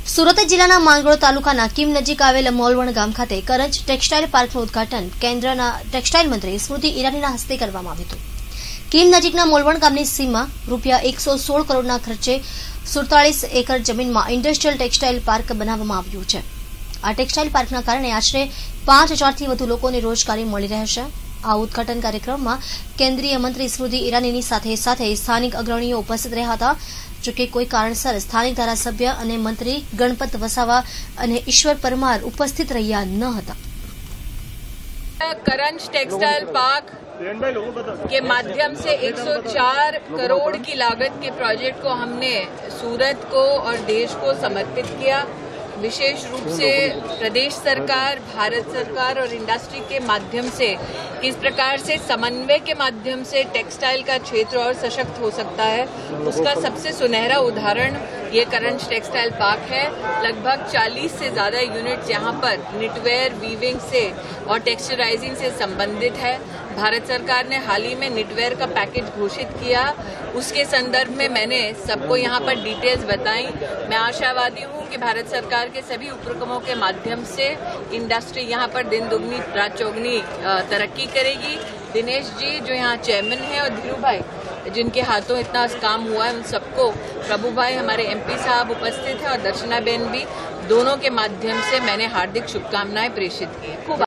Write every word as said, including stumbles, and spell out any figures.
સુરત જિલ્લાના માંગરોળ તાલુકાના કીમ નજીક આવેલ મોલવણ ગામ ખાતે કરંજ ટેક્સટાઇલ પાર્કનું ઉદઘાટન કેન્દ્રના ટેક્સટાઇલ મંત્રી સ્મૃતિ ઈરાનીના હસ્તે કરવામાં આવ્યું હતું। કીમ નજીકના મોલવણ ગામની સીમમાં રૂપિયા એકસો સોળ કરોડના ખર્ચે સુડતાલીસ એકર જમીનમાં ઇન્ડસ્ટ્રીયલ ટેક્સટાઇલ પાર્ક બનાવવામાં આવ્યું છે। આ ટેક્સટાઇલ પાર્કના કારણે આશરે પાંચ હજારથી વધુ લોકોને રોજગારી મળી રહેશે। આ ઉદઘાટન કાર્યક્રમમાં કેન્દ્રીય મંત્રી સ્મૃતિ ઈરાનીની સાથે સાથે સ્થાનિક અગ્રણીઓ ઉપસ્થિત રહ્યા હતા। જો કે કોઈ કારણસર સ્થાનિક ધારાસભ્ય અને મંત્રી ગણપત વસાવા અને ઈશ્વર પરમાર ઉપસ્થિત રહ્યા ન હતા। करंज टेक्सटाइल पार्क के माध्यम से एक सौ चार करोड़ की लागत के प्रोजेक्ट को हमने सूरत को और देश को समर्पित किया। विशेष रूप से प्रदेश सरकार, भारत सरकार और इंडस्ट्री के माध्यम से किस प्रकार से समन्वय के माध्यम से टेक्सटाइल का क्षेत्र और सशक्त हो सकता है, उसका सबसे सुनहरा उदाहरण ये करंज टेक्सटाइल पार्क है। लगभग चालीस से ज़्यादा यूनिट्स यहाँ पर निटवेयर, वीविंग से और टेक्सचराइजिंग से संबंधित है। भारत सरकार ने हाल ही में निटवेयर का पैकेज घोषित किया, उसके संदर्भ में मैंने सबको यहाँ पर डिटेल्स बताई। मैं आशावादी हूँ कि भारत सरकार के सभी उपक्रमों के माध्यम से इंडस्ट्री यहाँ पर दिन दुगनी रात चौगनी तरक्की करेगी। दिनेश जी जो यहाँ चेयरमैन है और धीरू भाई जिनके हाथों इतना काम हुआ है, उन सबको, प्रभु भाई हमारे एमपी साहब उपस्थित हैं और दर्शना बेन भी, दोनों के माध्यम से मैंने हार्दिक शुभकामनाएं प्रेषित की। खूब